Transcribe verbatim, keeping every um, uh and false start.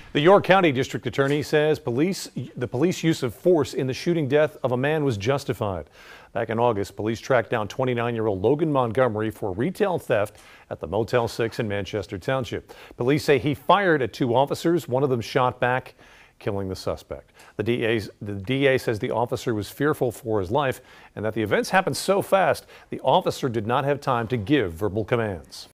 The York County District Attorney says police, the police use of force in the shooting death of a man was justified. Back in August, police tracked down twenty-nine-year-old Logan Montgomery for retail theft at the Motel six in Manchester Township. Police say he fired at two officers. One of them shot back, killing the suspect. The D A's, the D A says the officer was fearful for his life and that the events happened so fast, the officer did not have time to give verbal commands.